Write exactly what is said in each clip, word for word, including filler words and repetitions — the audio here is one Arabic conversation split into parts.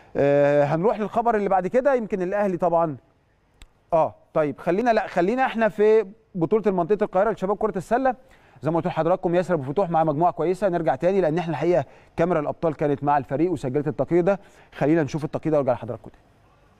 آه هنروح للخبر اللي بعد كده. يمكن الاهلي طبعا اه طيب خلينا لا خلينا احنا في بطوله المنطقه القاهره لشباب كره السله. زي ما قلت لحضراتكم ياسر ابو فتوح مع مجموعه كويسه. نرجع تاني لان احنا الحقيقه كاميرا الابطال كانت مع الفريق وسجلت التقرير ده. خلينا نشوف التقرير ده وارجع لحضراتكم تاني.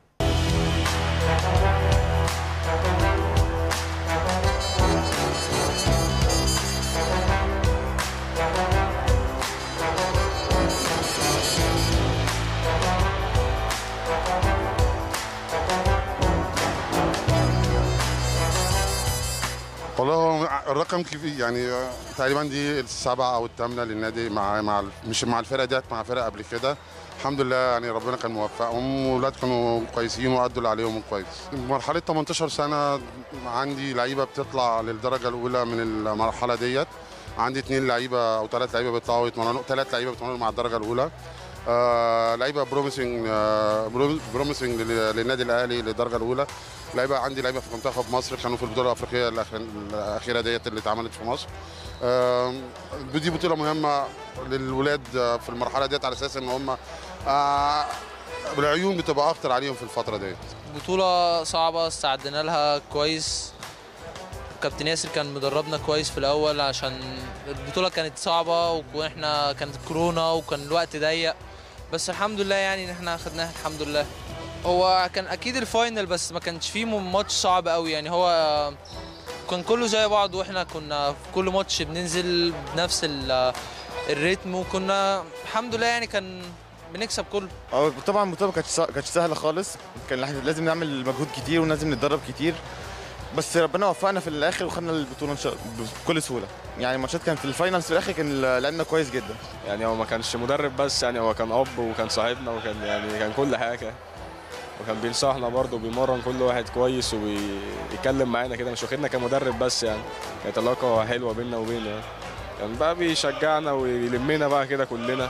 والله هو الرقم كبير يعني تقريبا دي السابعه او الثامنه للنادي مع مع مش مع الفرقه ديت مع فرقه قبل كده. الحمد لله يعني ربنا كان موفقهم واولاد كانوا كويسين وادوا اللي عليهم كويس. مرحله تمنتاشر سنه عندي لعيبه بتطلع للدرجه الاولى من المرحله ديت. عندي اثنين لعيبه او ثلاث لعيبه بيطلعوا يتمرنوا ثلاث لعيبه بيتمرنوا مع الدرجه الاولى. آه لعيبه بروميسنج آه بروميسنج للنادي الاهلي للدرجه الاولى. لعيبه عندي لعيبه في منتخب مصر كانوا في البطوله الافريقيه الاخيره ديت اللي اتعملت في مصر. آه دي بطوله مهمه للولاد في المرحله ديت على اساس ان هم آه العيون بتبقى اكتر عليهم في الفتره ديت. بطوله صعبه استعدنا لها كويس. كابتن ياسر كان مدربنا كويس في الاول عشان البطوله كانت صعبه واحنا كانت كورونا وكان الوقت ضيق، بس الحمد لله يعني ان احنا اخدناها الحمد لله. هو كان اكيد الفاينل بس ما كانش فيه ماتش صعب قوي يعني. هو كان كله زي بعض واحنا كنا في كل ماتش بننزل بنفس الريتم وكنا الحمد لله يعني كان بنكسب كله. اه طبعا البطوله ما كانتش سهله خالص. كان لازم نعمل مجهود كتير ولازم نتدرب كتير، بس ربنا وفقنا في الاخر وخدنا البطوله بكل سهوله. يعني الماتشات كان في الفاينلز في الاخر كان لعبنا كويس جدا. يعني هو ما كانش مدرب بس، يعني هو كان اب وكان صاحبنا وكان يعني كان كل حاجه، وكان بينصحنا برضه وبيمرن كل واحد كويس وبيتكلم معانا كده، مش واخدنا كمدرب بس. يعني كانت علاقه حلوه بيننا وبينه. يعني كان بقى بيشجعنا ويلمنا بقى كده كلنا،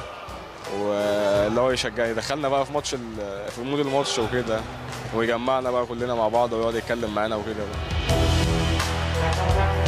واللي هو يشجع يدخلنا بقى في ماتش في مود الماتش وكده، ويجمعنا بقى كلنا مع بعض ويقعد يتكلم معانا وكده.